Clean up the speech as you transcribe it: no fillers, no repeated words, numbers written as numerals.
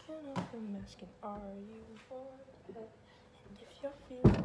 taking off the mask and are you for it? And if you're feeling